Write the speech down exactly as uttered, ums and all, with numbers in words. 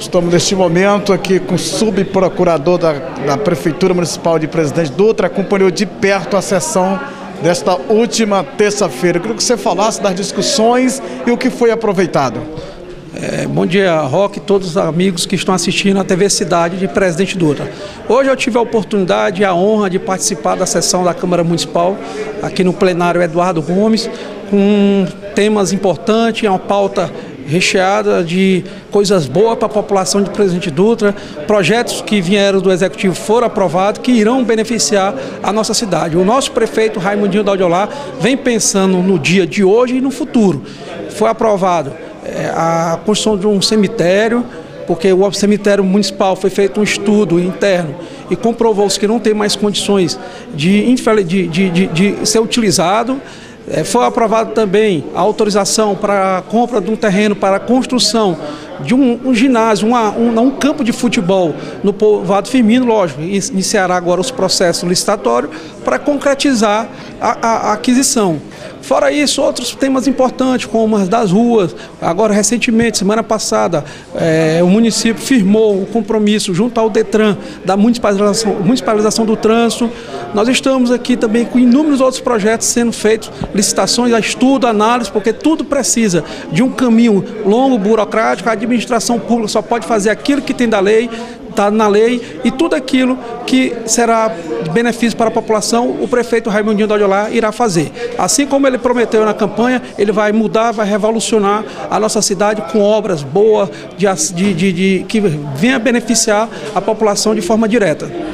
Estamos neste momento aqui com o subprocurador da, da Prefeitura Municipal de Presidente Dutra, acompanhou de perto a sessão desta última terça-feira. Eu queria que você falasse das discussões e o que foi aproveitado. É, bom dia, Roque, e todos os amigos que estão assistindo à T V Cidade de Presidente Dutra. Hoje eu tive a oportunidade e a honra de participar da sessão da Câmara Municipal, aqui no plenário Eduardo Gomes, com temas importantes, uma pauta recheada de coisas boas para a população de Presidente Dutra, projetos que vieram do Executivo foram aprovados, que irão beneficiar a nossa cidade. O nosso prefeito Raimundinho Daudiolá vem pensando no dia de hoje e no futuro. Foi aprovado é, a construção de um cemitério, porque o cemitério municipal foi feito um estudo interno e comprovou-se que não tem mais condições de, de, de, de, de ser utilizado. É, foi aprovado também a autorização para a compra de um terreno para a construção de um, um ginásio, uma, um, um campo de futebol no povoado Firmino, lógico, iniciará agora os processos licitatórios para concretizar a, a, a aquisição. Fora isso, outros temas importantes, como as das ruas. Agora, recentemente, semana passada, é, o município firmou o compromisso junto ao DETRAN da municipalização, municipalização do trânsito. Nós estamos aqui também com inúmeros outros projetos sendo feitos, licitações, estudo, análise, porque tudo precisa de um caminho longo, burocrático. A administração pública só pode fazer aquilo que tem da lei, está na lei, e tudo aquilo que será de benefício para a população, o prefeito Raimundinho Daudiolá irá fazer. Assim como ele prometeu na campanha, ele vai mudar, vai revolucionar a nossa cidade com obras boas, de, de, de, de, que venha beneficiar a população de forma direta.